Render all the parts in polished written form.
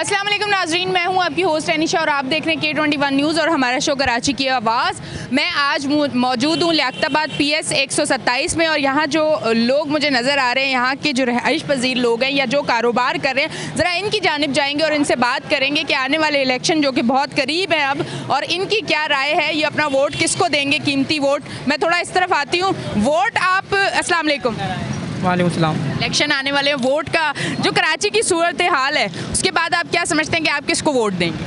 अस्सलाम वालेकुम नाजरीन, मैं हूं आपकी होस्ट अनिशा और आप देख रहे हैं K21 न्यूज़ और हमारा शो कराची की आवाज़। मैं आज मौजूद हूं लियाकताबाद PS 127 में और यहाँ जो लोग मुझे नज़र आ रहे हैं, यहाँ के जो रहाइश पजीर लोग हैं या जो कारोबार कर रहे हैं, ज़रा इनकी जानिब जाएंगे और इनसे बात करेंगे कि आने वाले इलेक्शन जो कि बहुत करीब है अब, और इनकी क्या राय है, ये अपना वोट किसको देंगे, कीमती वोट। मैं थोड़ा इस तरफ आती हूँ। वोट आप, अस्सलाम वालेकुम। वालेकुम सलाम। इलेक्शन आने वाले हैं, वोट का जो कराची की सूरत हाल है उसके बाद आप क्या समझते हैं कि आप किसको वोट देंगे?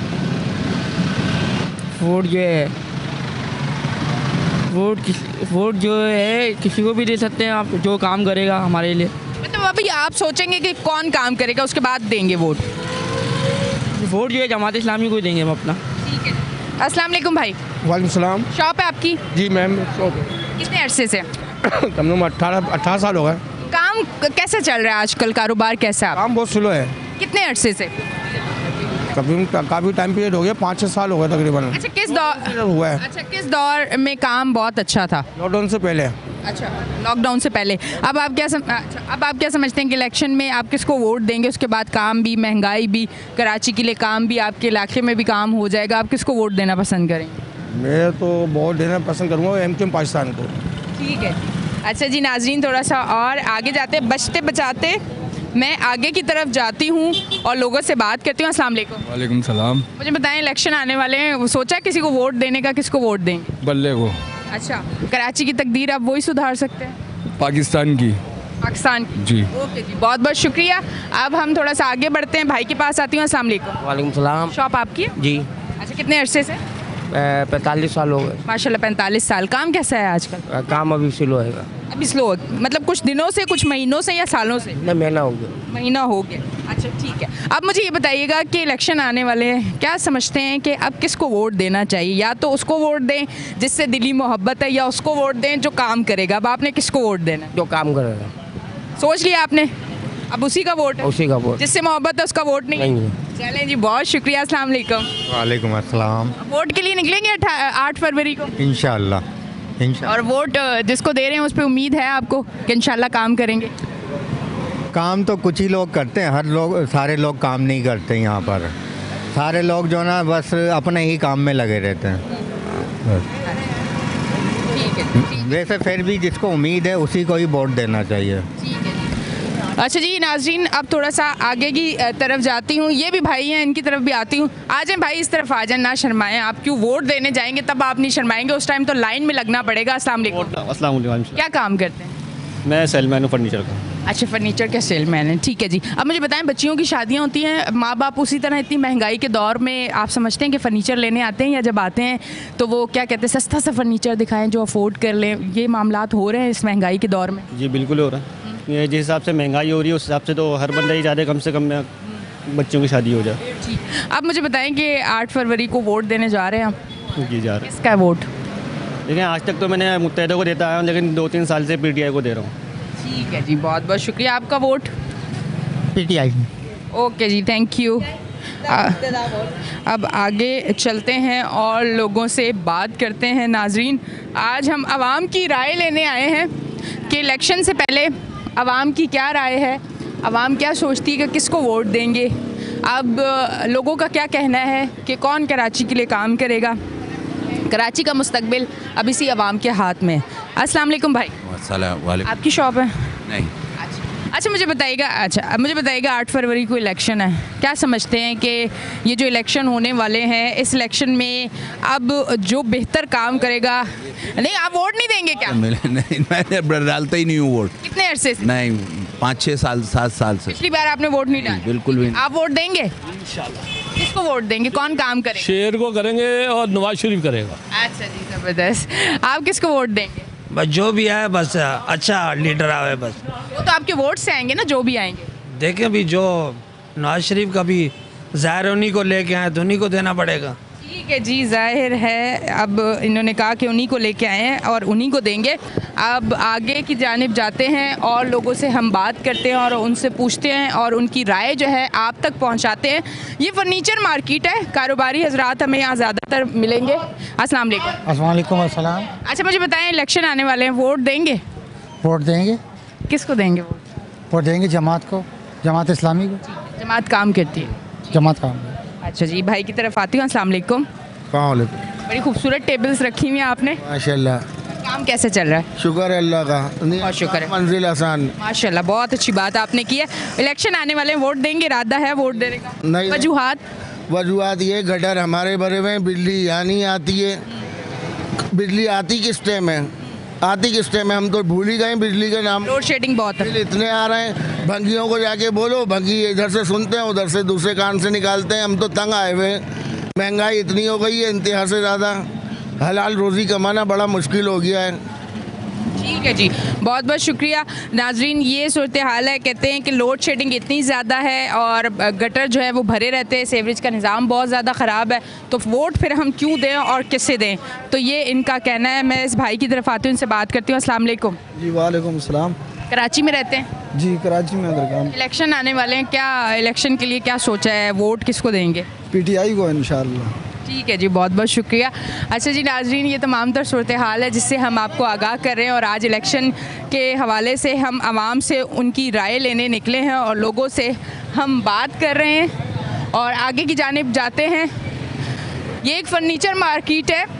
वोट जो है किसी को भी दे सकते हैं आप, जो काम करेगा हमारे लिए। मतलब अभी आप सोचेंगे कि कौन काम करेगा उसके बाद देंगे वोट? वोट जो है जमात इस्लामी को देंगे हम अपना। ठीक है। अस्सलाम वालेकुम भाई। वालेकुम सलाम। शॉप है आपकी? जी मैम। कितने अरसे से? कम से कम 18 साल हो गए। काम कैसे चल रहा है आजकल, कारोबार कैसा है? काम बहुत स्लो है। कितने अरसे से? काफ़ी टाइम पीरियड हो गया, 5-6 साल हो गए तकरीबन। अच्छा, किस दौर हुआ है? अच्छा, किस दौर में काम बहुत अच्छा था? लॉकडाउन से पहले। अच्छा, लॉकडाउन से पहले। अब आप क्या समझते हैं कि इलेक्शन में आप किसको वोट देंगे? उसके बाद काम भी, महंगाई भी, कराची के लिए काम भी, आपके इलाके में भी काम हो जाएगा, आप किसको वोट देना पसंद करेंगे? मैं तो वोट देना पसंद करूँगा MQM पाकिस्तान को। ठीक है। अच्छा जी नाजरीन, थोड़ा सा और आगे जाते, बचते बचाते मैं आगे की तरफ जाती हूँ और लोगों से बात करती हूँ। अस्सलाम वालेकुम। वालेकुम सलाम। मुझे बताएं, इलेक्शन आने वाले हैं, सोचा किसी को वोट देने का, किसको वोट देंगे? बल्ले को। अच्छा, कराची की तकदीर आप वही सुधार सकते हैं? पाकिस्तान की। पाकिस्तान की? जी। ओके जी, बहुत बहुत शुक्रिया। अब हम थोड़ा सा आगे बढ़ते हैं, भाई के पास आती हूँ। अस्सलाम वालेकुम। वालेकुम सलाम। शॉप आपकी है? जी। अच्छा, कितने अरसे से? 45 साल हो गए। माशाल्लाह 45 साल। काम कैसा है आजकल? काम अभी स्लो है। अभी स्लो, मतलब कुछ दिनों से, कुछ महीनों से या सालों से? नहीं, महीना हो गया। महीना हो गया। अच्छा ठीक है। अब मुझे ये बताइएगा कि इलेक्शन आने वाले हैं, क्या समझते हैं कि अब किसको वोट देना चाहिए? या तो उसको वोट दें जिससे दिली मोहब्बत है, या उसको वोट दें जो काम करेगा। अब आपने किसको वोट देना है? जो काम करेगा। सोच लिया आपने? अब उसी का वोट है? उसी का वोट। जिससे मोहब्बत है उसका वोट नहीं है? चलें जी, बहुत शुक्रिया। अस्सलाम वालेकुम। वालेकुम अस्सलाम। वोट के लिए निकलेंगे 8 फरवरी को? इंशाअल्लाह। और वोट जिसको दे रहे हैं उस पर उम्मीद है आपको कि इंशाल्लाह काम करेंगे? काम तो कुछ ही लोग करते हैं, सारे लोग काम नहीं करते यहाँ पर। सारे लोग जो ना बस अपने ही काम में लगे रहते हैं। ठीक है। वैसे फिर भी जिसको उम्मीद है उसी को ही वोट देना चाहिए। अच्छा जी नाजरीन, अब थोड़ा सा आगे की तरफ जाती हूँ। ये भी भाई हैं, इनकी तरफ भी आती हूँ। आ जाएं भाई, इस तरफ आ जाएं, ना शर्माएं। आप क्यों वोट देने जाएंगे तब आप नहीं शर्माएंगे, उस टाइम तो लाइन में लगना पड़ेगा। अस्सलाम वालेकुम। क्या काम करते हैं? मैं सेलमैन हूँ फर्नीचर का। अच्छा, फर्नीचर के सेलमैन है। ठीक है जी। अब मुझे बताएं, बच्चियों की शादियाँ होती हैं, माँ बाप उसी तरह इतनी महंगाई के दौर में आप समझते हैं कि फ़र्नीचर लेने आते हैं, या जब आते हैं तो वो क्या कहते हैं, सस्ता सा फर्नीचर दिखाएं जो अफोर्ड कर लें? ये मामलात हो रहे हैं इस महंगाई के दौर में? जी बिल्कुल हो रहा है। ये जिस हिसाब से महंगाई हो रही है उस हिसाब से तो हर बंदा ही चाहता है कम से कम में बच्चों की शादी हो जाए। जी। अब मुझे बताएं कि 8 फरवरी को वोट देने जा रहे हैं आप? जी जा रहे हैं। किसका है वोट? लेकिन आज तक तो मैंने मुत्तहिदा को देता आया हूँ, लेकिन 2-3 साल से PTI को दे रहा हूँ। ठीक है जी, बहुत बहुत शुक्रिया। आपका वोट? PTI। ओके जी, थैंक यू। अब आगे चलते हैं और लोगों से बात करते हैं। नाजरीन, आज हम आवाम की राय लेने आए हैं कि इलेक्शन से पहले आवाम की क्या राय है, आवाम क्या सोचती है कि किसको वोट देंगे। अब लोगों का क्या कहना है कि कौन कराची के लिए काम करेगा। कराची का मुस्तकबिल अब इसी आवाम के हाथ में है। अस्सलाम वालेकुम भाई। वालेकुम। आपकी शॉप है? नहीं। अच्छा मुझे बताइएगा 8 फरवरी को इलेक्शन है, क्या समझते हैं कि ये जो इलेक्शन होने वाले हैं, इस इलेक्शन में अब जो बेहतर काम करेगा, नहीं आप वोट नहीं देंगे क्या? नहीं, मैं डालता ही नहीं हूँ वोट। कितने अरसे से? नहीं, 5-6 साल 7 साल से। पिछली बार आपने वोट नहीं डाला? बिल्कुल भी नहीं। आप वोट देंगे? इंशाल्लाह। किसको वोट देंगे, कौन काम करेगा? शेर को करेंगे और नवाज शरीफ करेगा। अच्छा जी, ज़बरदस्त। आप किसको वोट देंगे? बस जो भी आए, बस अच्छा लीडर आए बस। वो तो आपके वोट से आएंगे ना, जो भी आएंगे। देखें अभी जो नवाज शरीफ का भी ज़ाहिर उन्हीं को लेके आए तो उन्हीं को देना पड़ेगा। ठीक है जी, जाहिर है अब इन्होंने कहा कि उन्हीं को लेके आए हैं और उन्हीं को देंगे। अब आगे की जानिब जाते हैं और लोगों से हम बात करते हैं और उनसे पूछते हैं और उनकी राय जो है आप तक पहुंचाते हैं। ये फर्नीचर मार्केट है, कारोबारी हजरात हमें यहाँ ज़्यादातर मिलेंगे। अस्सलाम वालेकुम। अस्सलाम अस्सलाम। अच्छा मुझे बताएं, इलेक्शन आने वाले हैं, वोट देंगे? वोट देंगे। किसको देंगे वोट? वोट देंगे जमात को, जमात इस्लामी को। जमात काम करती है। जमात का। अच्छा जी, भाई की तरफ आती हूँ। अस्सलाम वालेकुम। बड़ी खूबसूरत टेबल्स रखी हुई हैं आपने, माशाल्लाह, काम कैसे चल रहा है? शुक्र है अल्लाह का, बहुत शुक्र है। मंजिल आसान। माशाल्लाह, बहुत अच्छी बात आपने की है। इलेक्शन आने वाले हैं, वोट देंगे? इरादा है वोट देने का? नहीं। वजूहात ये गटर हमारे भरे हुए हैं, बिजली यहाँ नहीं आती है। बिजली आती किस टाइम है? आती किस टाइम है? हम तो भूल ही गए बिजली का नाम। लोड शेडिंग बहुत है। बिल इतने आ रहे हैं, भंगियों को जाके बोलो, भंगी इधर से सुनते हैं, उधर से दूसरे कान से निकालते हैं। हम तो तंग आए हुए हैं, महंगाई इतनी हो गई है, इंतहा से ज़्यादा। हलाल रोज़ी कमाना बड़ा मुश्किल हो गया है। ठीक है जी, बहुत बहुत शुक्रिया। नाजरीन, ये सूरत हाल है। कहते हैं कि लोड शेडिंग इतनी ज़्यादा है और गटर जो है वो भरे रहते हैं, सीवरेज का निज़ाम बहुत ज़्यादा ख़राब है, तो वोट फिर हम क्यों दें और किससे दें? तो ये इनका कहना है। मैं इस भाई की तरफ आती हूँ, इनसे बात करती हूँ। अस्सलाम वालेकुम। जी वालेकुम सलाम। कराची में रहते हैं? जी कराची में दरगाह। इलेक्शन आने वाले हैं, क्या इलेक्शन के लिए क्या सोचा है? वोट किसको देंगे? पीटीआई को इंशाल्लाह। ठीक है जी, बहुत बहुत शुक्रिया। अच्छा जी नाजरीन, ये तमाम तर सूरत हाल है जिससे हम आपको आगाह कर रहे हैं और आज इलेक्शन के हवाले से हम आवाम से उनकी राय लेने निकले हैं और लोगों से हम बात कर रहे हैं और आगे की जानिब जाते हैं। ये एक फ़र्नीचर मार्केट है।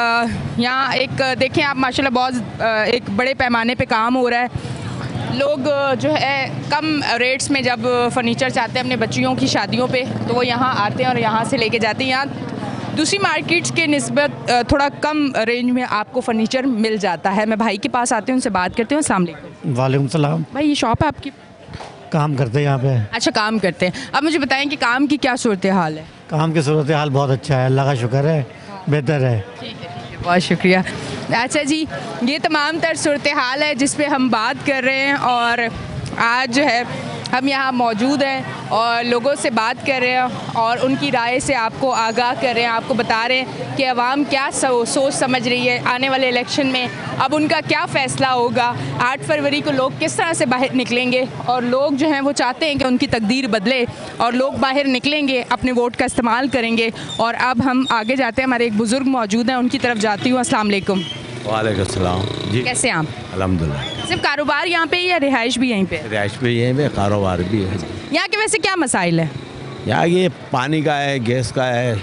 यहाँ एक देखें आप, माशाल्लाह बहुत एक बड़े पैमाने पे काम हो रहा है। लोग जो है कम रेट्स में जब फर्नीचर चाहते हैं अपने बच्चियों की शादियों पे, तो वो यहाँ आते हैं और यहाँ से लेके जाते हैं। यहाँ दूसरी मार्केट्स के निस्बत थोड़ा कम रेंज में आपको फर्नीचर मिल जाता है। मैं भाई के पास आती हूँ, उनसे बात करती हूँ। अस्सलाम वालेकुम। वालेकुम सलाम। भाई, ये शॉप है आपकी? काम करते हैं यहाँ पे। अच्छा, काम करते हैं। अब मुझे बताएं कि काम की क्या सूरत हाल है? काम की सूरत हाल बहुत अच्छा है, अल्लाह का शुक्र है, बेहतर है। ठीक है, बहुत शुक्रिया। अच्छा जी, ये तमाम तर सूरत हाल है जिस पे हम बात कर रहे हैं और आज जो है हम यहाँ मौजूद हैं और लोगों से बात कर रहे हैं और उनकी राय से आपको आगाह कर रहे हैं, आपको बता रहे हैं कि अवाम क्या सोच समझ रही है आने वाले इलेक्शन में, अब उनका क्या फ़ैसला होगा। 8 फरवरी को लोग किस तरह से बाहर निकलेंगे और लोग जो हैं वो चाहते हैं कि उनकी तकदीर बदले और लोग बाहर निकलेंगे, अपने वोट का इस्तेमाल करेंगे। और अब हम आगे जाते हैं, हमारे एक बुज़ुर्ग मौजूद हैं, उनकी तरफ जाती हूँ। अस्सलाम वालेकुम। वालेकुम सलाम जी। कैसे हैं आप? अल्हम्दुलिल्लाह। सिर्फ कारोबार यहाँ पे या रिहाइश भी यहीं पे? रिहाइश भी यहीं पे, कारोबार भी है। यहाँ के वैसे क्या मसाइल है? यहाँ ये पानी का है, गैस का है,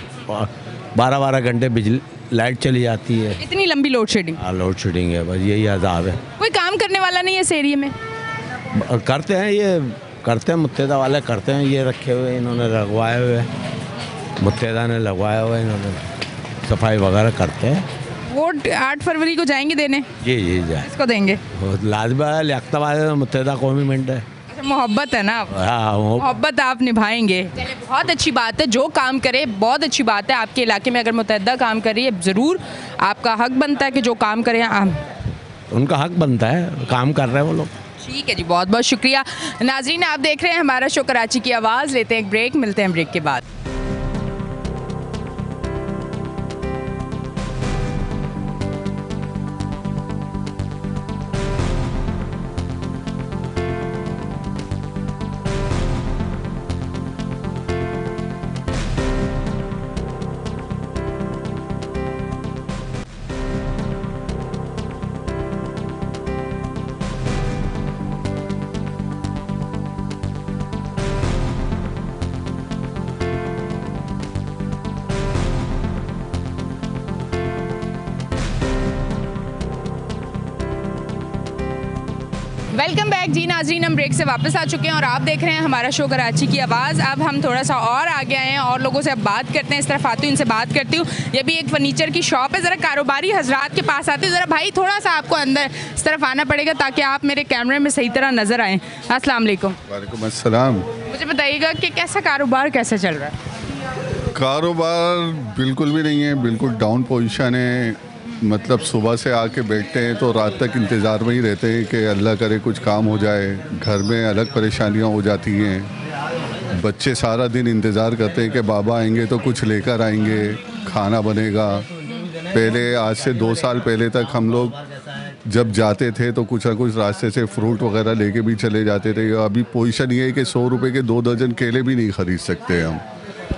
12-12 घंटे बिजली लाइट चली जाती है। इतनी लंबी लोड शेडिंग? हाँ, लोड शेडिंग है, बस यही अजाब है। कोई काम करने वाला नहीं है इस एरिया में? करते हैं, ये करते हैं, मुत्तेदा वाले करते हैं। ये रखे हुए इन्होंने लगवाए हुए, मुत्तेदा ने लगवाया हुआ, इन्होंने सफाई वगैरह करते हैं। वोट 8 फरवरी को जाएंगे देने? जी जी जाए। किसको देंगे? लाजबा लियाकताबाद मुत्तेदा कौमीमेंट है। मोहब्बत है ना? हाँ, मोहब्बत आप निभाएंगे। चलिए, बहुत अच्छी बात है, जो काम करे बहुत अच्छी बात है। आपके इलाके में अगर मुत्तहदा काम कर रही है, ज़रूर आपका हक बनता है कि जो काम करें। उनका हक बनता है, काम कर रहे हैं वो लोग। ठीक है जी, बहुत बहुत शुक्रिया। नाज़रीन, आप देख रहे हैं हमारा शो कराची की आवाज़। लेते हैं एक ब्रेक, मिलते हैं ब्रेक के बाद। वेलकम बैक जी नाजरीन, हम ब्रेक से वापस आ चुके हैं और आप देख रहे हैं हमारा शो कराची की आवाज़। अब हम थोड़ा सा और आगे आए हैं और लोगों से अब बात करते हैं। इस तरफ आती हूँ, इनसे बात करती हूँ। ये भी एक फ़र्नीचर की शॉप है। ज़रा कारोबारी हजरात के पास आती हूँ। ज़रा भाई, थोड़ा सा आपको अंदर इस तरफ आना पड़ेगा ताकि आप मेरे कैमरे में सही तरह नज़र आएँ। अस्सलाम वालेकुम। वालेकुम अस्सलाम। मुझे बताइएगा कि कैसा कारोबार कैसे चल रहा है? कारोबार बिल्कुल भी नहीं है, बिल्कुल डाउन पोजीशन है। मतलब सुबह से आके बैठते हैं तो रात तक इंतज़ार में ही रहते हैं कि अल्लाह करे कुछ काम हो जाए। घर में अलग परेशानियां हो जाती हैं। बच्चे सारा दिन इंतज़ार करते हैं कि बाबा आएंगे तो कुछ लेकर आएंगे, खाना बनेगा। पहले आज से 2 साल पहले तक हम लोग जब जाते थे तो कुछ ना कुछ रास्ते से फ्रूट वगैरह लेके भी चले जाते थे। अभी पोजीशन ये है कि 100 रुपये के 2 दर्जन केले भी नहीं ख़रीद सकते हम। अच्छा, ये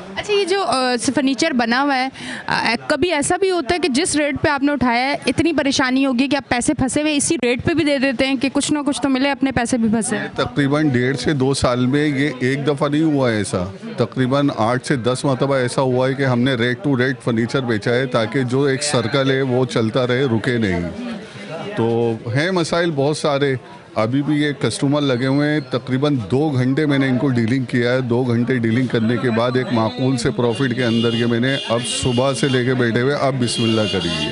जो फर्नीचर बना हुआ है, कभी ऐसा भी होता है कि जिस रेट पे आपने उठाया है इतनी परेशानी होगी कि आप पैसे फंसे हुए इसी रेट पे भी दे देते हैं कि कुछ ना कुछ तो मिले, अपने पैसे भी फंसे? तकरीबन 1.5 से 2 साल में ये एक दफ़ा नहीं हुआ है ऐसा, तकरीबन 8 से 10 मरतबा ऐसा हुआ है कि हमने रेट टू रेट फर्नीचर बेचा है ताकि जो एक सर्कल है वो चलता रहे, रुके नहीं। तो हैं मसाइल बहुत सारे, अभी भी ये कस्टमर लगे हुए हैं। तकरीबन 2 घंटे मैंने इनको डीलिंग किया है। 2 घंटे डीलिंग करने के बाद एक माकूल से प्रॉफिट के अंदर के मैंने अब सुबह से लेके बैठे हुए अब बिस्मिल्लाह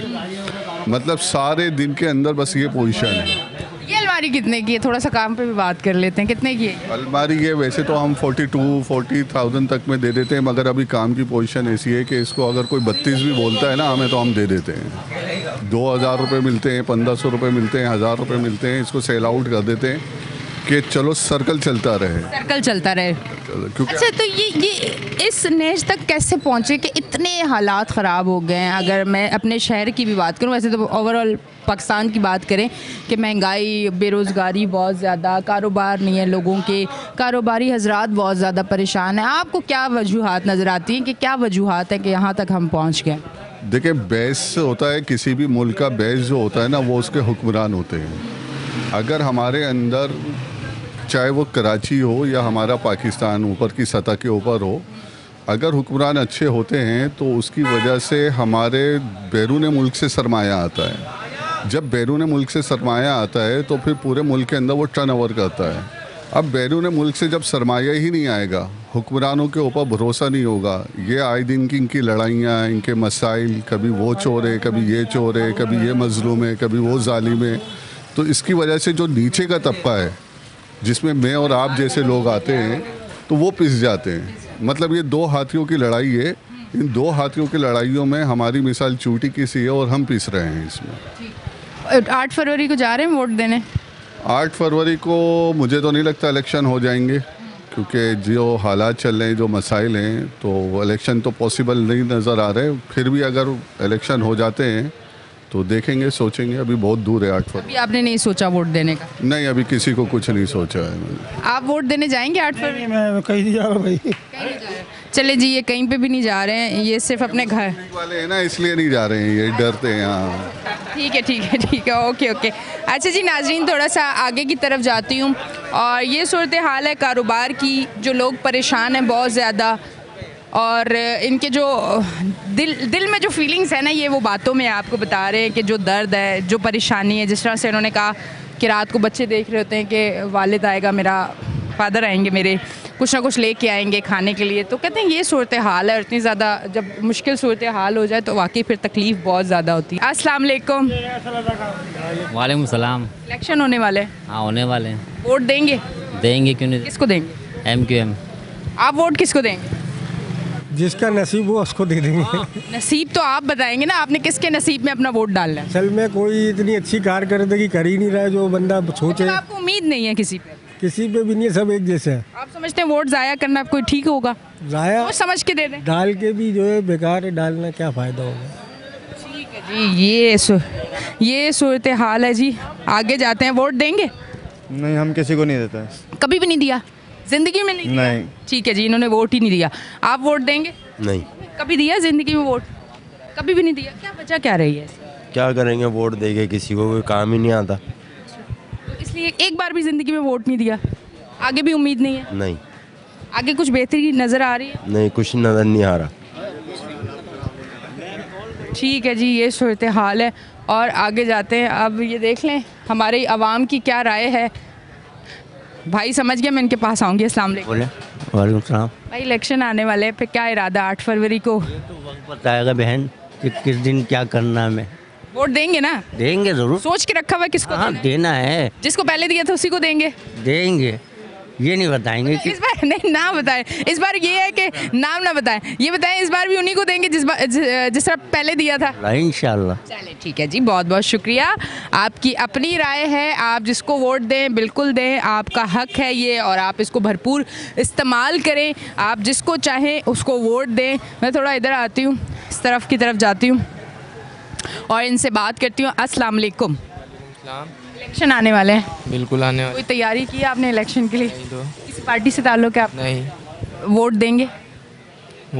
करिए, मतलब सारे दिन के अंदर बस ये पोजीशन है। ये अलमारी कितने की है? थोड़ा सा काम पे भी बात कर लेते हैं, कितने की है अलमारी? ये वैसे तो हम 42-40,000 तक में दे देते हैं, मगर अभी काम की पोजीशन ऐसी है कि इसको अगर कोई 32 भी बोलता है ना हमें, तो हम दे देते हैं। 2,000 रुपये मिलते हैं, 1,500 रुपये मिलते हैं, 1,000 रुपये मिलते हैं, इसको सेल आउट कर देते हैं कि चलो सर्कल चलता रहे, सर्कल चलता रहे। अच्छा, तो ये इस नेज तक कैसे पहुँचे कि इतने हालात ख़राब हो गए हैं? अगर मैं अपने शहर की भी बात करूँ, वैसे तो ओवरऑल पाकिस्तान की बात करें कि महंगाई, बेरोज़गारी बहुत ज़्यादा, कारोबार नहीं है लोगों के, कारोबारी हजरात बहुत ज़्यादा परेशान हैं। आपको क्या वजूहात नज़र आती हैं कि क्या वजूहात है कि यहाँ तक हम पहुँच गए? देखिए, बेस होता है किसी भी मुल्क का, बेस जो होता है ना वो उसके हुक्मरान होते हैं। अगर हमारे अंदर, चाहे वो कराची हो या हमारा पाकिस्तान ऊपर की सतह के ऊपर हो, अगर हुक्मरान अच्छे होते हैं तो उसकी वजह से हमारे बैरून मुल्क से सरमाया आता है। जब बैरून मुल्क से सरमाया आता है तो फिर पूरे मुल्क के अंदर वो टर्नओवर करता है। अब बैरून मुल्क से जब सरमाया ही नहीं आएगा, हुक्मरानों के ऊपर भरोसा नहीं होगा, ये आए दिन की इनकी लड़ाइयाँ, इनके मसाइल, कभी वो चोर है, कभी ये चोर है, कभी ये मजलूम है, कभी वो जालिम है, तो इसकी वजह से जो नीचे का तबका है जिसमें मैं और आप जैसे लोग आते हैं तो वो पिस जाते हैं। मतलब ये 2 हाथियों की लड़ाई है। इन 2 हाथियों की लड़ाइयों में हमारी मिसाल चूटी की सी है और हम पिस रहे हैं इसमें। 8 फरवरी को जा रहे हैं वोट देने? 8 फरवरी को मुझे तो नहीं लगता इलेक्शन हो जाएंगे, क्योंकि जो हालात चल रहे हैं, जो मसाइल हैं, तो इलेक्शन तो पॉसिबल नहीं नज़र आ रहे। फिर भी अगर इलेक्शन हो जाते हैं तो देखेंगे, सोचेंगे, अभी बहुत दूर है 8 फरवरी। अभी आपने नहीं सोचा वोट देने का? नहीं, अभी किसी को कुछ नहीं सोचा है मैंने। आप वोट देने जाएंगे 8 फरवरी? मैं कहीं नहीं जा रहा भाई। चले जी, ये कहीं पे भी नहीं जा रहे हैं, ये सिर्फ अपने घर वाले हैं ना, इसलिए नहीं जा रहे हैं, ये डरते हैं। हाँ, ठीक है ठीक है ठीक है, ओके ओके। अच्छा जी नाजरीन, थोड़ा सा आगे की तरफ जाती हूँ और ये सूरत हाल है कारोबार की, जो लोग परेशान हैं बहुत ज़्यादा, और इनके जो दिल में जो फीलिंग्स है ना, ये वो बातों में आपको बता रहे हैं कि जो दर्द है, जो परेशानी है। जिस तरह से उन्होंने कहा कि रात को बच्चे देख रहे होते हैं कि वालिद आएगा, मेरा फादर आएंगे, मेरे कुछ ना कुछ लेके आएंगे खाने के लिए, तो कहते हैं ये सूरत हाल है। और इतनी ज़्यादा जब मुश्किल सूरत हाल हो जाए तो वाकई फिर तकलीफ़ बहुत ज़्यादा होती है। अस्सलाम वालेकुम। वालेकुम सलाम। इलेक्शन होने वाले हैं? हाँ, होने वाले हैं। वोट देंगे? देंगे, क्यों नहीं। किसको देंगे? MQM। आप वोट किसको देंगे? जिसका नसीब हो उसको दे देंगे। नसीब तो आप बताएंगे ना, आपने किसके नसीब में अपना वोट डालना है? असल में कोई इतनी अच्छी कारकर्दगी कर ही नहीं रहा है जो बंदा सोचे। मतलब आपको उम्मीद नहीं है किसी पे? किसी पे भी नहीं है, सब एक जैसे हैं। आप समझते हैं वोट ज़ाया करना कोई ठीक होगा? ज़ाया वो समझ के दे दें, डाल के भी जो है बेकार है, डालना क्या फ़ायदा होगा। ठीक है जी, ये सूरत हाल है जी। आगे जाते हैं। वोट देंगे? नहीं, हम किसी को नहीं देते। कभी भी नहीं दिया जिंदगी में? नहीं। ठीक है जी, इन्होंने वोट ही नहीं दिया। आप वोट देंगे? नहीं। कभी दिया जिंदगी में वोट? कभी भी नहीं दिया। क्या वजह क्या रही है? क्या करेंगे, वोट देंगे, किसी को कोई काम ही नहीं आता, तो इसलिए एक बार भी जिंदगी में वोट नहीं दिया। आगे भी उम्मीद नहीं है? नहीं। आगे कुछ बेहतरी नज़र आ रही है? नहीं, कुछ नज़र नहीं आ रहा। ठीक है जी, ये सूरत हाल है। और आगे जाते हैं। अब ये देख लें हमारी आवाम की क्या राय है। भाई समझ गया, मैं इनके पास आऊँगी। अस्सलाम वालेकुम। वालेकुम सलाम। भाई इलेक्शन आने वाले हैं, फिर क्या इरादा 8 फरवरी को? बताएगा बहन कि किस दिन क्या करना है। मैं वोट देंगे ना? देंगे ज़रूर। सोच के रखा हुआ है किसको? हाँ, देना है। जिसको पहले दिया था उसी को देंगे? देंगे, ये नहीं बताएंगे कि इस बार नहीं, ना बताएं। इस बार ये है कि नाम ना बताएं, ये बताएं इस बार भी उन्हीं को देंगे जिस तरह पहले दिया था। इंशाल्लाह। चलिए ठीक है जी, बहुत बहुत शुक्रिया। आपकी अपनी राय है, आप जिसको वोट दें बिल्कुल दें, आपका हक है ये, और आप इसको भरपूर इस्तेमाल करें। आप जिसको चाहें उसको वोट दें। मैं थोड़ा इधर आती हूँ, इस तरफ की तरफ जाती हूँ और इनसे बात करती हूँ। अस्सलाम वालेकुम। इलेक्शन आने वाले हैं? बिल्कुल आने वाले। कोई तैयारी की है आपने इलेक्शन के लिए? नहीं। तो किसी पार्टी से ताल्लुक है आप? नहीं। वोट देंगे? वोट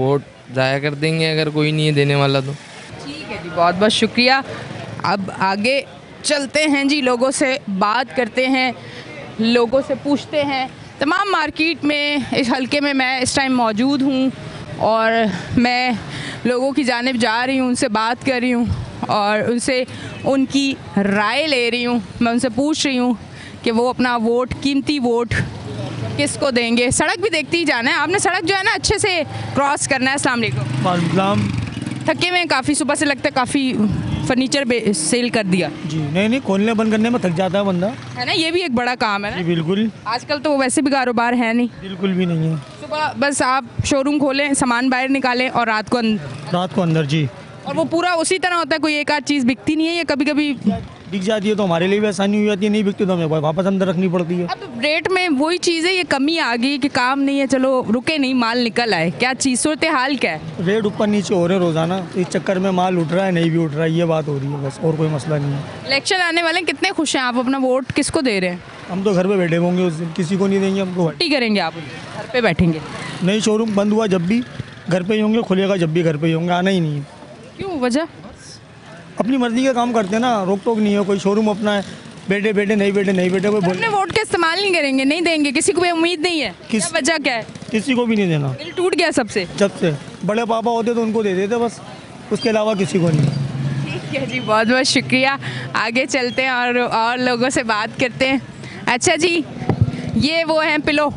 ज़ाया कर देंगे अगर कोई नहीं है देने वाला तो। ठीक है जी, बहुत बहुत शुक्रिया। अब आगे चलते हैं जी, लोगों से बात करते हैं, लोगों से पूछते हैं। तमाम मार्केट में इस हलके में मैं इस टाइम मौजूद हूँ और मैं लोगों की जानिब जा रही हूँ, उनसे बात कर रही हूँ और उनसे उनकी राय ले रही हूँ। मैं उनसे पूछ रही हूँ कि वो अपना वोट, कीमती वोट किसको देंगे। सड़क भी देखते ही जाना है आपने, सड़क जो है ना अच्छे से क्रॉस करना है। अस्सलाम वालेकुम। थके हुए काफ़ी, सुबह से लगता है काफ़ी फर्नीचर सेल कर दिया जी। नहीं, खोलने बंद करने में थक जाता है बंदा, है ना। ये भी एक बड़ा काम है ना। जी बिल्कुल। आजकल तो वैसे भी कारोबार है नहीं, बिल्कुल भी नहीं है। सुबह बस आप शोरूम खोलें, सामान बाहर निकालें और रात को अंदर जी। और वो पूरा उसी तरह होता है, कोई एक आध चीज़ बिकती नहीं है या कभी कभी बिक जाती है तो हमारे लिए भी आसानी हो जाती है, नहीं बिकती तो हमें वापस अंदर रखनी पड़ती है। अब रेट में वही चीज़ है, ये कमी आ गई कि काम नहीं है, चलो रुके नहीं, माल निकल आए। क्या चीज़, सूरत हाल क्या है? रेट ऊपर नीचे हो रहे हैं रोज़ाना, इस चक्कर में माल उठ रहा है, नहीं भी उठ रहा है, ये बात हो रही है बस, और कोई मसला नहीं है। इलेक्शन आने वाले, कितने खुश हैं आप? अपना वोट किसको दे रहे हैं? हम तो घर पे बैठे होंगे उस दिन, किसी को नहीं देंगे हम तो। छुट्टी करेंगे आप, घर पे बैठेंगे? नहीं, शोरूम बंद हुआ जब भी घर पे ही होंगे, खुलेगा जब भी घर पे ही होंगे, आना ही नहीं है। क्यों, वजह? अपनी मर्जी का काम करते हैं ना, रोक टोक नहीं है, कोई शोरूम अपना है, बैठे बैठे नहीं बैठे नहीं बैठे, कोई अपने वोट का इस्तेमाल नहीं करेंगे, नहीं देंगे, किसी को भी उम्मीद नहीं है? क्या वजह क्या है? किसी को भी नहीं देना, दिल टूट गया सबसे। जब से बड़े पापा होते तो उनको दे देते बस, उसके अलावा किसी को नहीं। ठीक है जी, बहुत बहुत शुक्रिया। आगे चलते हैं और लोगों से बात करते हैं। अच्छा जी, ये वो हैं पिलो,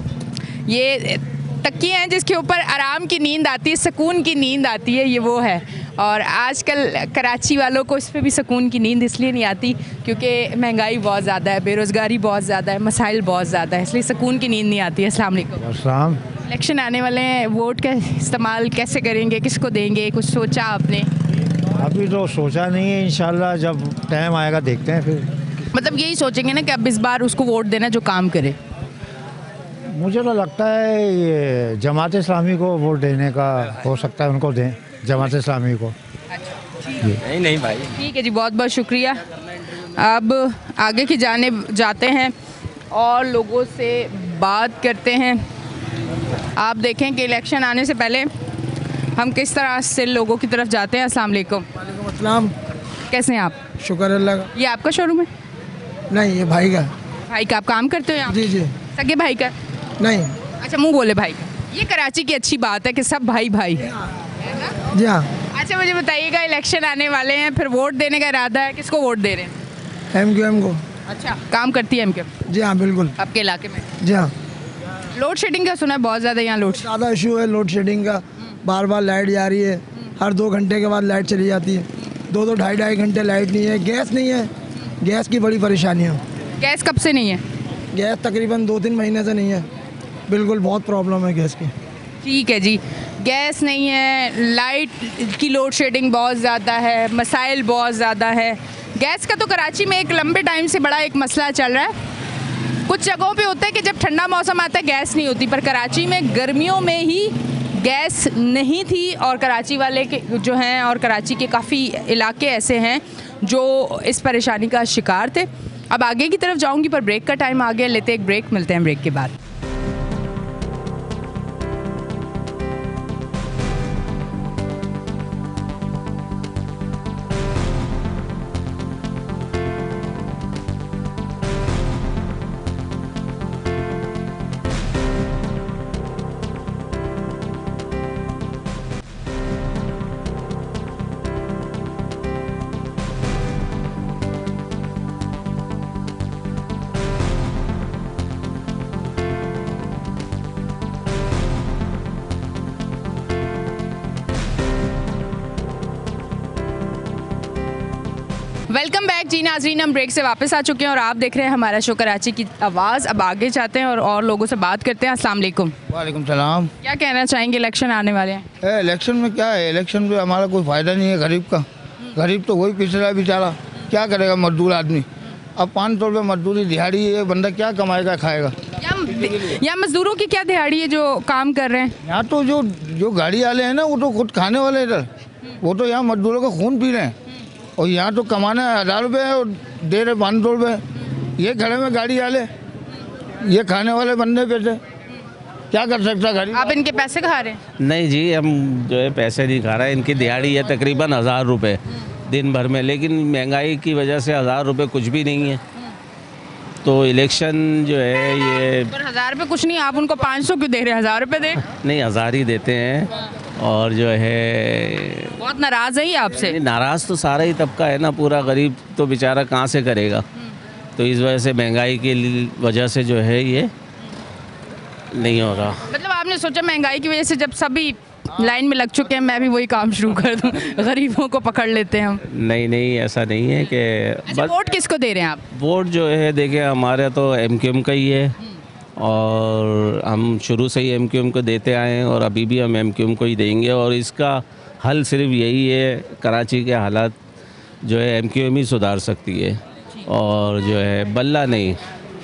ये तकिए हैं जिसके ऊपर आराम की नींद आती है, सुकून की नींद आती है, ये वो है। और आजकल कराची वालों को इस पर भी सुकून की नींद इसलिए नहीं आती क्योंकि महंगाई बहुत ज़्यादा है, बेरोज़गारी बहुत ज़्यादा है, मसाइल बहुत ज़्यादा है, इसलिए सुकून की नींद नहीं आती है। अस्सलाम वालेकुम। अस्सलाम। इलेक्शन आने वाले हैं, वोट का इस्तेमाल कैसे करेंगे, किसको देंगे, कुछ सोचा आपने? अभी तो सोचा नहीं है, इंशाल्लाह जब टाइम आएगा देखते हैं फिर। मतलब यही सोचेंगे ना कि अब इस बार उसको वोट देना जो काम करे? मुझे तो लगता है ये जमात इस्लामी को वोट देने का हो सकता है, उनको दें, जमात इस्लामी को। नहीं भाई। ठीक है जी, बहुत बहुत शुक्रिया। अब आगे की जानिब जाते हैं और लोगों से बात करते हैं। आप देखें कि इलेक्शन आने से पहले हम किस तरह से लोगों की तरफ जाते हैं। अस्सलाम वालेकुम। वालेकुम अस्सलाम। कैसे हैं आप? शुक्र अल्लाह का। ये आपका शोरूम है? नहीं, ये भाई का। भाई का? आप काम करते हो यहाँ? जी जी। सगे भाई का? नहीं। अच्छा, मुँह बोले भाई का। ये कराची की अच्छी बात है कि सब भाई भाई। जी हाँ। अच्छा, मुझे बताइएगा, इलेक्शन आने वाले हैं, फिर वोट देने का इरादा है, किसको वोट दे रहे हैं? MQM को। अच्छा, काम करती है MQM? जी हाँ बिल्कुल। आपके इलाके में? जी हाँ। लोड शेडिंग का सुना है बहुत ज़्यादा यहाँ, लोड ज़्यादा इशू है लोड शेडिंग का, बार बार लाइट जा रही है, हर 2 घंटे के बाद लाइट चली जाती है, 2-2 ढाई घंटे लाइट नहीं है, गैस नहीं है, गैस की बड़ी परेशानी है। गैस कब से नहीं है? गैस तकरीबन 2-3 महीने से नहीं है, बिल्कुल बहुत प्रॉब्लम है गैस की। ठीक है जी, गैस नहीं है, लाइट की लोड शेडिंग बहुत ज़्यादा है, मसाइल बहुत ज़्यादा है। गैस का तो कराची में एक लंबे टाइम से बड़ा एक मसला चल रहा है। कुछ जगहों पे होता है कि जब ठंडा मौसम आता है गैस नहीं होती, पर कराची में गर्मियों में ही गैस नहीं थी और कराची वाले के जो हैं और कराची के काफ़ी इलाके ऐसे हैं जो इस परेशानी का शिकार थे। अब आगे की तरफ जाऊंगी पर ब्रेक का टाइम आ गया, लेते एक ब्रेक, मिलते हैं ब्रेक के बाद। वेलकम बैक जी नाजरीन, हम ब्रेक से वापस आ चुके हैं और आप देख रहे हैं हमारा शो कराची की आवाज़। अब आगे जाते हैं और लोगों से बात करते हैं। अस्सलाम वालेकुम। वालेकुम सलाम। क्या कहना चाहेंगे, इलेक्शन आने वाले हैं? इलेक्शन में क्या है, इलेक्शन में हमारा कोई फ़ायदा नहीं है गरीब का। गरीब तो वही पिछड़ा बेचारा, क्या करेगा मजदूर आदमी। अब 500 रुपये मजदूरी दिहाड़ी है, बंदा क्या कमाएगा खाएगा। या मजदूरों की क्या दिहाड़ी है जो काम कर रहे हैं? यहाँ तो जो गाड़ी वाले हैं ना, वो तो खुद खाने वाले इधर, वो तो यहाँ मजदूरों का खून पी रहे हैं। और यहाँ तो कमाना है 1000 रुपये और दे रहे 500 रुपये। ये खड़े में गाड़ी वाले, ये खाने वाले बंदे पैसे। क्या कर सकता है गरीब? आप इनके पैसे खा रहे हैं? नहीं जी, हम जो है पैसे नहीं खा रहे हैं। इनकी दिहाड़ी है तकरीबन 1000 रुपये दिन भर में, लेकिन महंगाई की वजह से 1000 रुपये कुछ भी नहीं है। तो इलेक्शन जो है ये पर 1000 रुपये कुछ नहीं, आप उनको 500 क्यों दे रहे हैं? 1000 रुपये दे। नहीं, 1000 ही देते हैं। और जो है बहुत नाराज़ है ये आपसे? नाराज़ तो सारा ही तबका है ना, पूरा गरीब तो बेचारा कहाँ से करेगा। तो इस वजह से महंगाई की वजह से जो है ये नहीं हो रहा। मतलब आपने सोचा महंगाई की वजह से जब सभी लाइन में लग चुके हैं मैं भी वही काम शुरू कर दूं, गरीबों को पकड़ लेते हैं हम? नहीं, ऐसा नहीं है कि अच्छा, वोट किसको दे रहे हैं आप? वोट जो है देखिए हमारे तो MQM का ही है, और हम शुरू से ही MQM को देते आए हैं और अभी भी हम MQM को ही देंगे। और इसका हल सिर्फ यही है, कराची के हालात जो है MQM ही सुधार सकती है, और जो है बल्ला नहीं।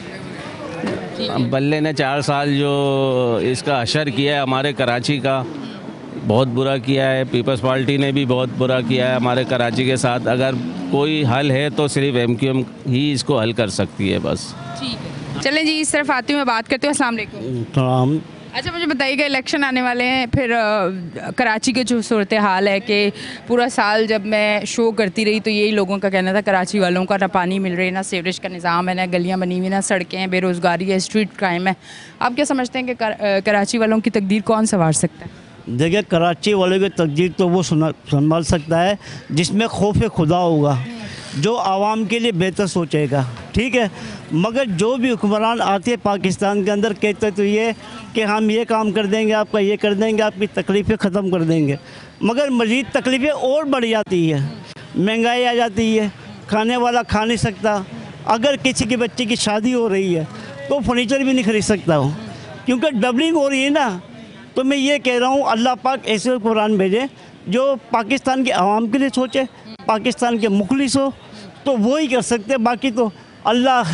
बल्ले ने 4 साल जो इसका असर किया है हमारे कराची का, बहुत बुरा किया है। पीपल्स पार्टी ने भी बहुत बुरा किया है हमारे कराची के साथ। अगर कोई हल है तो सिर्फ MQM ही इसको हल कर सकती है बस। ठीक है, चलें जी इस तरफ आती हूँ, मैं बात करती हूँ। अस्सलाम वालेकुम। अच्छा, मुझे बताइएगा इलेक्शन आने वाले हैं, फिर कराची के जो सूरत हाल है कि पूरा साल जब मैं शो करती रही तो यही लोगों का कहना था, कराची वालों का ना पानी मिल रही है, ना सीवरेज का निज़ाम है, ना गलियाँ बनी हुई, ना सड़कें हैं, बेरोज़गारी है, स्ट्रीट क्राइम है। आप क्या समझते हैं कि कराची वालों की तकदीर कौन संवार सकता है? देखिए, कराची वालों की तकदीर तो वो संभाल सकता है जिसमें खौफ खुदा होगा, जो आवाम के लिए बेहतर सोचेगा, ठीक है। मगर जो भी हुक्मरान आते हैं पाकिस्तान के अंदर कहते तो ये कि हम ये काम कर देंगे, आपका ये कर देंगे, आपकी तकलीफ़ें ख़त्म कर देंगे, मगर मज़ीद तकलीफ़ें और बढ़ जाती है। महंगाई आ जाती है, खाने वाला खा नहीं सकता। अगर किसी के बच्चे की शादी हो रही है तो फर्नीचर भी नहीं खरीद सकता हो, क्योंकि डबलिंग हो रही है ना। तो मैं ये कह रहा हूँ, अल्लाह पाक ऐसे कुरान भेजे जो पाकिस्तान के आवाम के लिए सोचे, पाकिस्तान के मुखलिस हो, तो वो ही कर सकते हैं। बाकी तो अल्लाह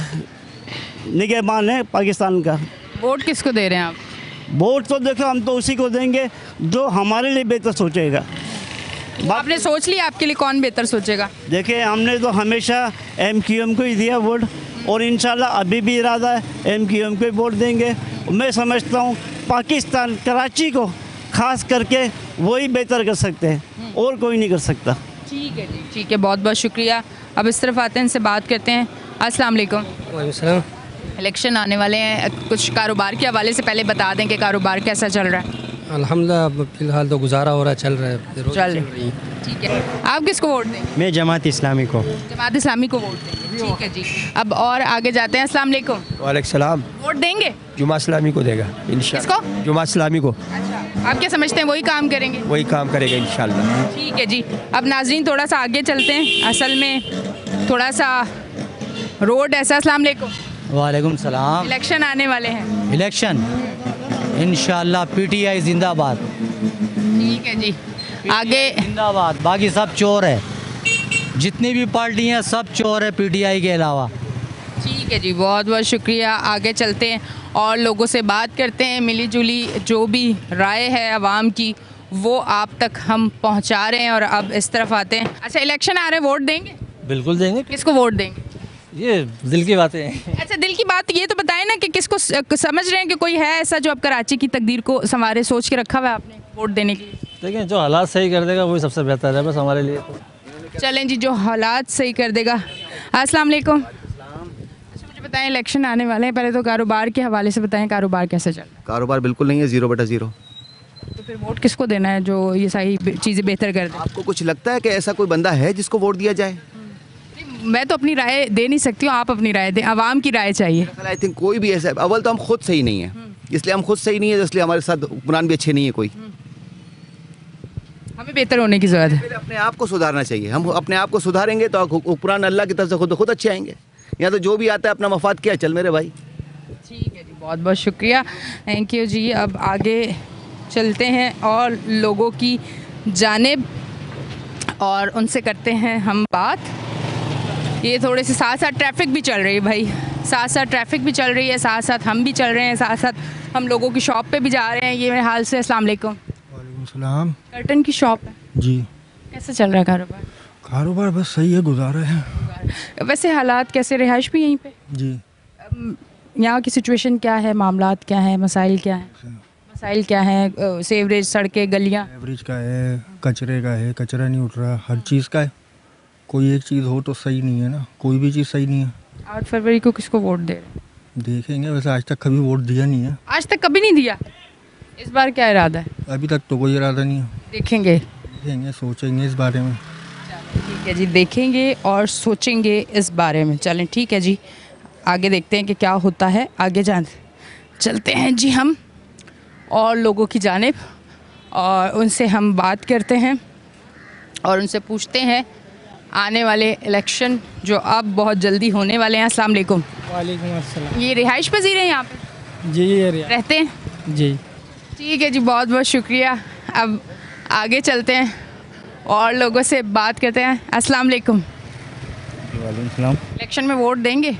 निगहबान है पाकिस्तान का। वोट किसको दे रहे हैं आप? वोट तो देखो हम तो उसी को देंगे जो हमारे लिए बेहतर सोचेगा। आपने सोच लिया आपके लिए कौन बेहतर सोचेगा? देखिए, हमने तो हमेशा MQM को ही दिया वोट, और इंशाल्लाह अभी भी इरादा है MQM को ही वोट देंगे। मैं समझता हूँ पाकिस्तान कराची को ख़ास करके वही बेहतर कर सकते हैं, और कोई नहीं कर सकता। ठीक है जी, ठीक है, बहुत बहुत शुक्रिया। अब इस तरफ आते हैं, इनसे बात करते हैं। अस्सलाम वालेकुम। वालेकुम। इलेक्शन आने वाले हैं, कुछ कारोबार के हवाले से पहले बता दें कि कारोबार कैसा चल रहा है? अल्हम्दुलिल्लाह फ़िलहाल तो गुजारा हो रहा है, चल रहा है, चल रही। ठीक है, आप किसको वोट देंगे? मैं जमात इस्लामी को। जमात इस्लामी को वोट देंगे, ठीक है जी। अब और आगे जाते हैं। अस्सलाम वालेकुम। वालेकुम सलाम। वोट देंगे? जुमा इस्लामी को देगा इंशाल्लाह। किसको? जुमा इस्लामी को। अच्छा, आप क्या समझते हैं वही काम करेंगे? वही काम करेगा इंशाल्लाह। ठीक है जी। अब नाज़रीन थोड़ा सा आगे चलते हैं, असल में थोड़ा सा रोड ऐसा। अस्सलाम वालेकुम। वालेकुम सलाम। इलेक्शन आने वाले हैं। इलेक्शन इंशाल्लाह PTI जिंदाबाद। ठीक है जी, आगे जिंदाबाद। बाकी सब चोर है, जितनी भी पार्टी हैं सब चोर है PTI के अलावा। ठीक है जी, बहुत बहुत शुक्रिया। आगे चलते हैं और लोगों से बात करते हैं। मिली जुली जो भी राय है आवाम की वो आप तक हम पहुंचा रहे हैं। और अब इस तरफ आते हैं। अच्छा, इलेक्शन आ रहे हैं, वोट देंगे? बिल्कुल देंगे। किसको वोट देंगे? ये दिल की बातें हैं। अच्छा, दिल की बात ये तो बताएं ना कि किसको समझ रहे हैं कि कोई है ऐसा जो अब कराची की तकदीर को संवारे, सोच के रखा हुआ है आपने वोट देने के लिए? देखिए, जो हालात सही कर देगा वही सबसे बेहतर है बस हमारे लिए तो। चलें जी, जो हालात सही कर देगा। अस्सलाम वालेकुम। अच्छा, मुझे बताएं इलेक्शन आने वाले हैं, पहले तो कारोबार के हवाले से बताएं, कारोबार कैसे चल रहा है? कारोबार बिल्कुल नहीं है, 0/0। तो फिर वोट किसको देना है जो ये सारी चीज़ें बेहतर कर दे? आपको कुछ लगता है कि ऐसा कोई बंदा है जिसको वोट दिया जाए? मैं तो अपनी राय दे नहीं सकती हूँ, आप अपनी राय दें, आवाम की राय चाहिए। आई थिंक कोई भी ऐसा, अव्वल तो हम खुद सही नहीं है, इसलिए हम खुद सही नहीं है, इसलिए हमारे साथ हुक्मरान भी अच्छे नहीं है। कोई हमें बेहतर होने की ज़रूरत है, अपने आप को सुधारना चाहिए। हम अपने आप को सुधारेंगे तो हुक्मरान अल्लाह की तरफ से खुद अच्छे आएंगे। यहाँ तो जो भी आता है अपना मफाद क्या, चल मेरे भाई। ठीक है जी, बहुत बहुत शुक्रिया, थैंक यू जी। अब आगे चलते हैं और लोगों की जानिब और उनसे करते हैं हम बात। ये थोड़े से साथ साथ ट्रैफिक भी चल रही है भाई, साथ साथ ट्रैफिक भी चल रही है, साथ साथ हम भी चल रहे हैं, साथ साथ हम लोगों की शॉप पे भी जा रहे हैं। ये मेरे हाल से। अस्सलाम वालेकुम। वालेकुम सलाम। कर्टन की शॉप है जी। कैसे चल रहा है कारोबार? कारोबार बस सही है, गुजारा है। वैसे हालात कैसे, रिहाइश भी यहीं पे? जी। यहाँ की सिचुएशन क्या है, मामलात क्या है, मसाइल क्या है? मसाइल क्या हैं? सेवरेज, सड़कें, गलियाँ। एवरेज का है, कचरे का है, कचरा नहीं उठ रहा, हर चीज़ का है। कोई एक चीज़ हो तो सही नहीं है ना, कोई भी चीज़ सही नहीं है। 8 फरवरी को किसको वोट दे रहे हैं? देखेंगे, वैसे आज तक कभी वोट दिया नहीं है। आज तक कभी नहीं दिया? इस बार क्या इरादा है? अभी तक तो कोई इरादा नहीं है। देखेंगे, सोचेंगे इस बारे में। ठीक है जी, देखेंगे और सोचेंगे इस बारे में। चलें ठीक है जी, आगे देखते हैं कि क्या होता है। आगे चलते हैं जी हम और लोगों की जानिब, और उनसे हम बात करते हैं और उनसे पूछते हैं आने वाले इलेक्शन जो अब बहुत जल्दी होने वाले हैं। अस्सलाम वालेकुम। वालेकुम अस्सलाम। ये रिहाइश पजीर हैं यहाँ पे? जी ये रहते हैं जी। ठीक है जी, बहुत बहुत शुक्रिया। अब आगे चलते हैं और लोगों से बात करते हैं। अस्सलाम वालेकुम। वालेकुम सलाम। इलेक्शन में वोट देंगे?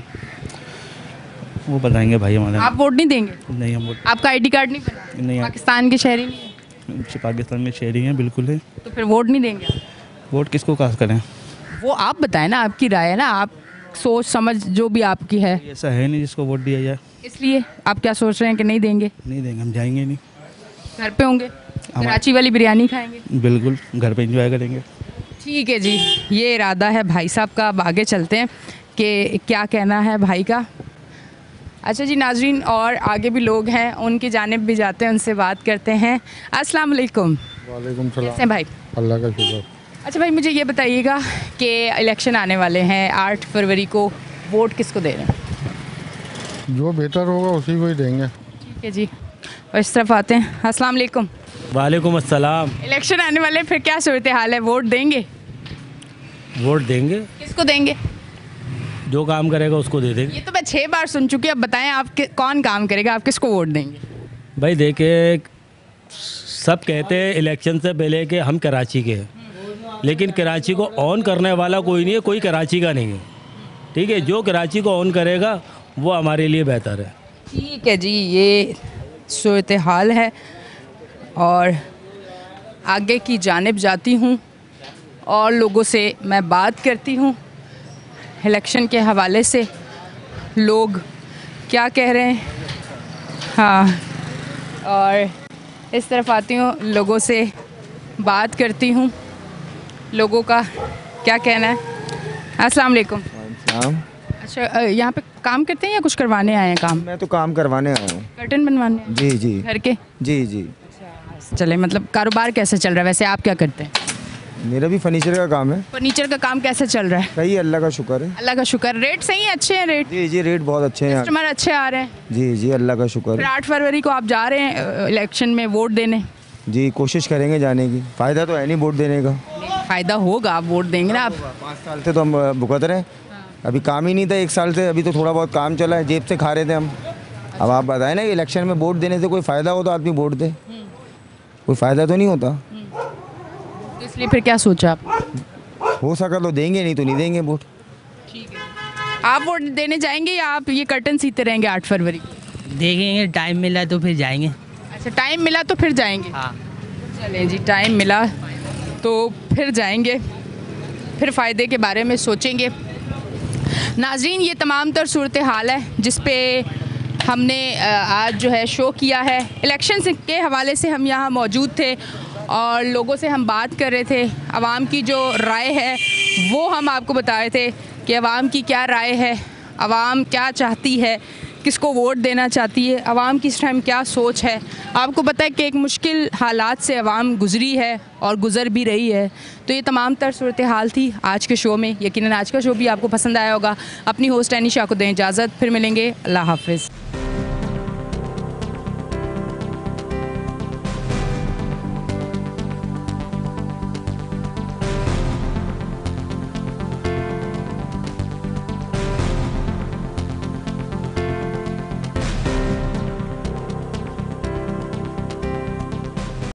वो बताएंगे भाई हमारे। आप वोट नहीं देंगे? नहीं, हम वोट। आपका आईडी कार्ड नहीं बना? नहीं। पाकिस्तान के शहरी नहीं है? पाकिस्तान में शहरी हैं, बिल्कुल है। तो फिर वोट नहीं देंगे? वोट किसको खास करें? वो आप बताएं ना, आपकी राय है ना, आप सोच समझ जो भी आपकी है। ऐसा है नहीं जिसको वोट दिया जाए। इसलिए आप क्या सोच रहे हैं कि नहीं देंगे? नहीं देंगे, हम जाएंगे नहीं। घर पे होंगे, कराची वाली बिरयानी खाएंगे? बिल्कुल, घर पे एंजॉय करेंगे। ठीक है जी, ये इरादा है भाई साहब का। अब आगे चलते हैं कि क्या कहना है भाई का। अच्छा जी नाजरीन, और आगे भी लोग हैं, उनकी जानिब भी जाते हैं, उनसे बात करते हैं। अस्सलाम वालेकुम। वालेकुम सलाम। कैसे हैं भाई? अल्लाह का शुक्र। अच्छा भाई, मुझे ये बताइएगा कि इलेक्शन आने वाले हैं 8 फरवरी को, वोट किसको दे रहे हैं? जो बेहतर होगा उसी को ही देंगे। ठीक है जी, और इस तरफ आते हैं। अस्सलाम वालेकुम। वालेकुम अस्सलाम। इलेक्शन आने वाले, फिर क्या सूरत हाल है? वोट देंगे? वोट देंगे। किसको देंगे? जो काम करेगा उसको दे देंगे। ये तो मैं 6 बार सुन चुकी हूँ। अब बताएं आप कौन काम करेगा, आप किसको वोट देंगे? भाई देखिए, सब कहते हैं इलेक्शन से पहले कि हम कराची के हैं, लेकिन कराची को ऑन करने वाला कोई नहीं है, कोई कराची का नहीं है। ठीक है, जो कराची को ऑन करेगा वो हमारे लिए बेहतर है। ठीक है जी, ये सूरत हाल है और आगे की जानिब जाती हूँ और लोगों से मैं बात करती हूँ इलेक्शन के हवाले से, लोग क्या कह रहे हैं। हाँ, और इस तरफ आती हूँ, लोगों से बात करती हूँ, लोगों का क्या कहना है। अस्सलाम वालेकुम। अच्छा, यहाँ पे काम करते हैं या कुछ करवाने आए हैं काम? मैं तो काम करवाने आया हूँ। कर्टन बनवाने? जी जी। घर के? जी जी। चले, मतलब कारोबार कैसे चल रहा है? वैसे आप क्या करते हैं? मेरा भी फर्नीचर का काम है। फर्नीचर का काम कैसे चल रहा है? सही, अल्लाह का शुक्र है। अल्लाह का शुक्र। रेट सही है? अच्छे हैं रेट? जी जी, रेट बहुत अच्छे हैं, कस्टमर अच्छे आ रहे हैं? जी जी, अल्लाह का शुक्र फिर है। 8 फरवरी को आप जा रहे हैं इलेक्शन में वोट देने? जी, कोशिश करेंगे जाने की। फ़ायदा तो है नहीं वोट देने का। फ़ायदा होगा, आप वोट देंगे ना। आप 5 साल से तो हम भुगत रहे हैं, अभी काम ही नहीं था 1 साल से, अभी तो थोड़ा बहुत काम चला है, जेब से खा रहे थे हम। अब आप बताएं ना, इलेक्शन में वोट देने से कोई फ़ायदा हो तो आदमी वोट दे, कोई फ़ायदा तो नहीं होता। इसलिए फिर क्या सोचा आप? हो सका तो देंगे, नहीं तो नहीं देंगे वोट। ठीक है, आप वोट देने जाएंगे या आप ये कर्टन सीते रहेंगे 8 फरवरी को? देखेंगे, टाइम मिला तो फिर जाएंगे। अच्छा, टाइम मिला तो फिर जाएंगे। हाँ। चलें जी, टाइम मिला तो फिर जाएंगे, फिर फ़ायदे के बारे में सोचेंगे। नाज़रीन, ये तमाम तर सूरत हाल है जिस पे हमने आज जो है शो किया है। इलेक्शन के हवाले से हम यहाँ मौजूद थे और लोगों से हम बात कर रहे थे। आवाम की जो राय है वो हम आपको बता रहे थे कि आवाम की क्या राय है, आवाम क्या चाहती है, किसको वोट देना चाहती है, आवाम की इस टाइम क्या सोच है। आपको पता है कि एक मुश्किल हालात से आवाम गुज़री है और गुज़र भी रही है। तो ये तमाम तर सूरत हाल थी आज के शो में। यकीनन आज का शो भी आपको पसंद आया होगा। अपनी होस्ट एनिशा को दें इजाज़त, फिर मिलेंगे। अल्लाह हाफ़िज़।